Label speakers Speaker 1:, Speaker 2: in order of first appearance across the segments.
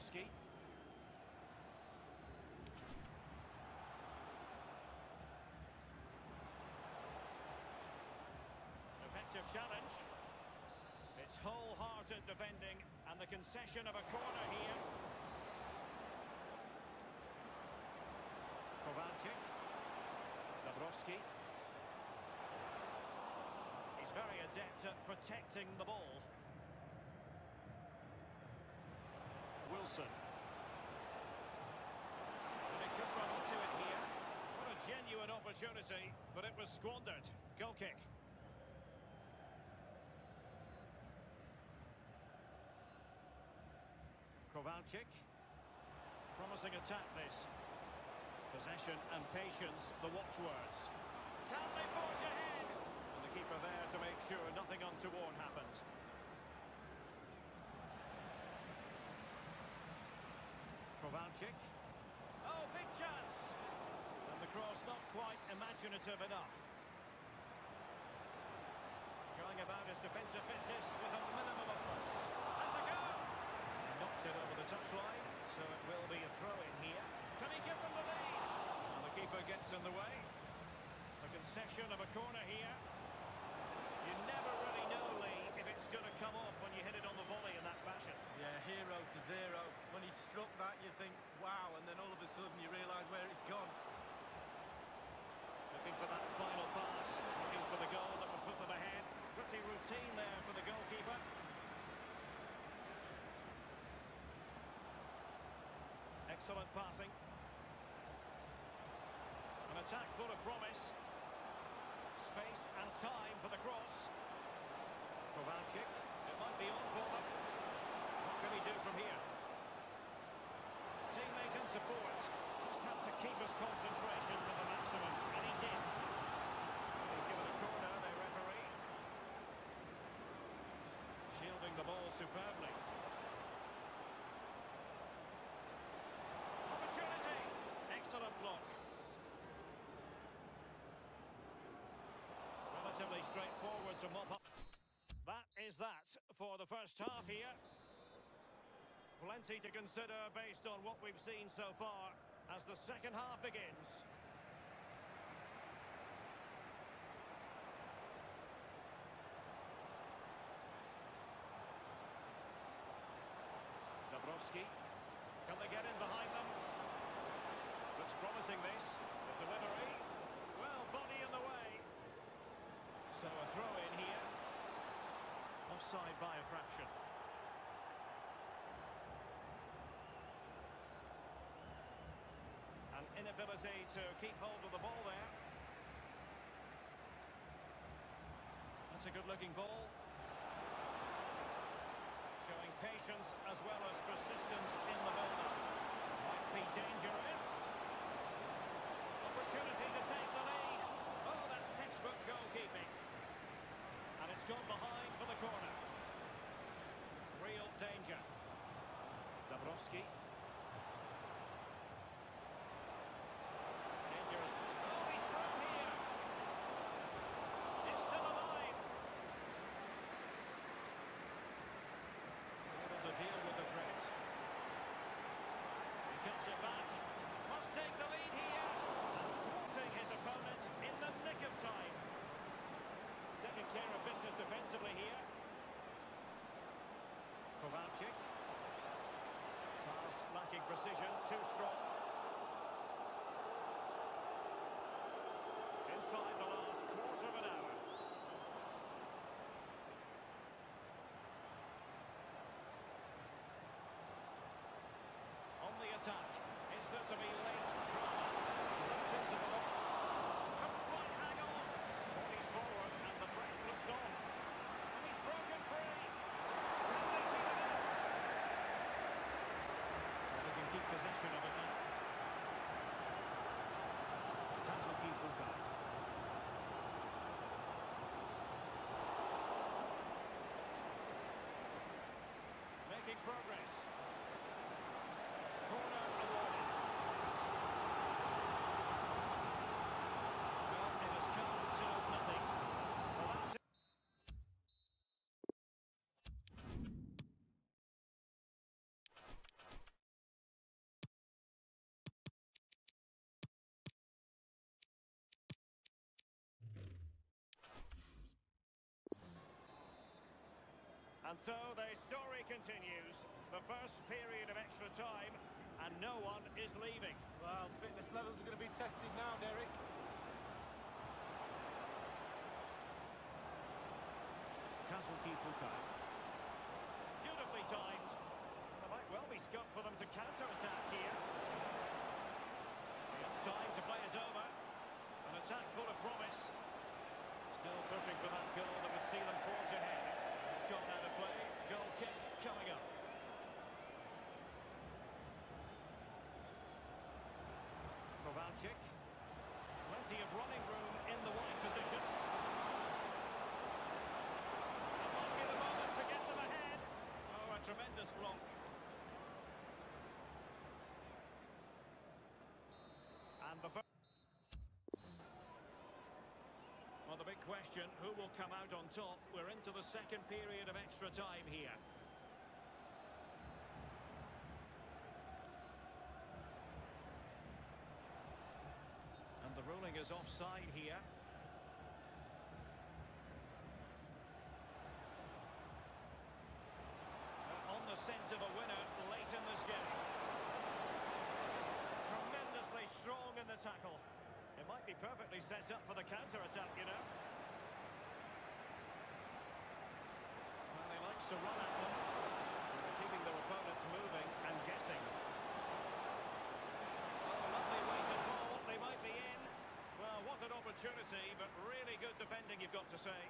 Speaker 1: Dabrowski. Effective challenge. It's wholehearted defending, and the concession of a corner here. Kovacic. Dabrowski. He's very adept at protecting the ball. Wilson. And he could run onto it here. What a genuine opportunity, but it was squandered. Goal kick. Kovacic. Promising attack this. Possession and patience, the watchwords. Can they forge ahead? And the keeper there to make sure nothing untoward happened. Kovacic. Oh, big chance! And the cross not quite imaginative enough. Going about his defensive business with a minimum of fuss. Has a go! Knocked it over the touchline, so it will be a throw-in here. Can he give them the lead? And the keeper gets in the way. A concession of a corner here. You never really know, Lee, if it's going to come off when you hit it on the volley in that fashion.
Speaker 2: Yeah, 0-0. When he struck that, you think, wow, and then all of a sudden you realise where it's gone.
Speaker 1: Looking for that final pass, looking for the goal that would put them ahead. Pretty routine there for the goalkeeper. Excellent passing. An attack full of promise. Space and time for the cross. Kovacic. It might be on for them. What can he do from here? Teammate and support. Just had to keep his concentration to the maximum. And he did. He's given a corner, the referee. Shielding the ball superbly. Opportunity. Excellent block. Relatively straightforward to mop up. That is that for the first half here. Plenty to consider based on what we've seen so far as the second half begins. Dabrowski. Can they get in behind them? Looks promising this. The delivery. Well, body in the way. So a throw-in here. Offside by a fraction. An inability to keep hold of the ball there. That's a good-looking ball. Showing patience as well as persistence in the build-up. Might be dangerous. Opportunity to take the lead. Oh, that's textbook goalkeeping. And it's gone behind for the corner. Real danger. Dabrowski. Dangerous. Oh, he's through here. It's still alive. Able to deal with the threat. He cuts it back. And so the story continues. The first period of extra time, and no one is leaving.
Speaker 2: Well, fitness levels are going to be tested now, Derek.
Speaker 1: Kazuki Fuka. Beautifully timed. There might well be scope for them to counter-attack here. It's time to play is over. An attack full of promise. Still pushing for that goal that would see them forge ahead. It's gone out of play. Goal kick coming up. Kovalchik. Plenty of running room in the wide position. That might be the moment to get them ahead. Oh, a tremendous block. And the first... Well, the big question, who will come out on top? We're into the second period of extra time here. And the ruling is offside here. On the scent of a winner late in this game. Tremendously strong in the tackle. It might be perfectly set up for the counter-attack, you know. Well, he likes to run at them. They're keeping their opponents moving and guessing. Oh, lovely weighted ball. They might be in. Well, what an opportunity, but really good defending, you've got to say.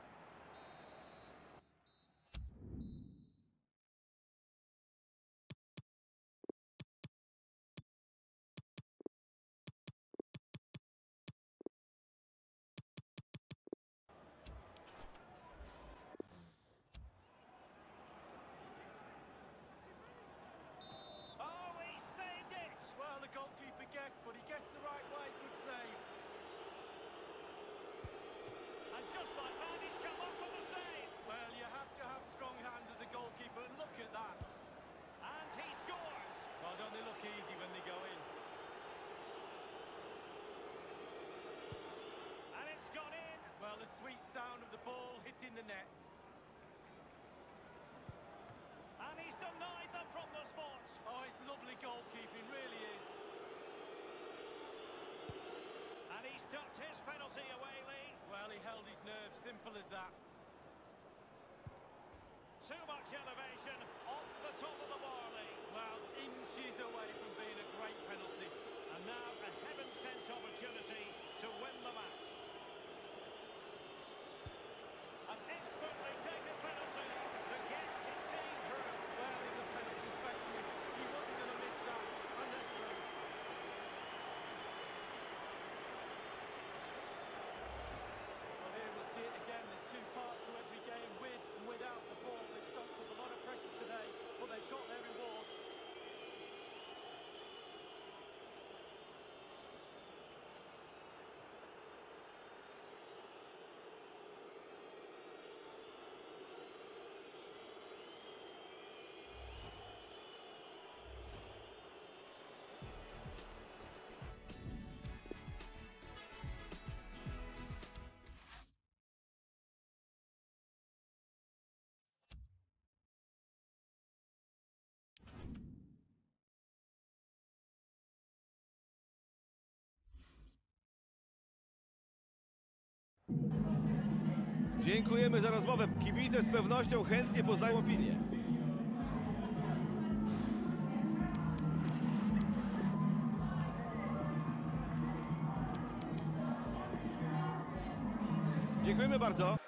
Speaker 2: But he gets the right way, good save.
Speaker 1: And just like that, he's come up with the save.
Speaker 2: Well, you have to have strong hands as a goalkeeper, and look at that.
Speaker 1: And he scores.
Speaker 2: Well, don't they look easy when they go in?
Speaker 1: And it's gone in.
Speaker 2: Well, the sweet sound of the ball hitting the net.
Speaker 1: And he's denied them from the spot.
Speaker 2: Oh, it's lovely goalkeeping, really is.
Speaker 1: And he's tucked his penalty away, Lee.
Speaker 2: Well, he held his nerve, simple as that.
Speaker 1: Too much elevation off the top of the bar, Lee.
Speaker 2: Well, inches away from being a great penalty.
Speaker 1: And now a heaven-sent opportunity to win the match. An expertly taken penalty to get his team through.
Speaker 2: Well, he's a penalty specialist. He wasn't going to miss that. And they're through. Well, here we'll see it again. There's two parts to every game, with and without the ball. They've soaked up a lot of pressure today, but they've got their reward.
Speaker 3: Dziękujemy za rozmowę. Kibice z pewnością chętnie poznają opinię. Dziękujemy bardzo.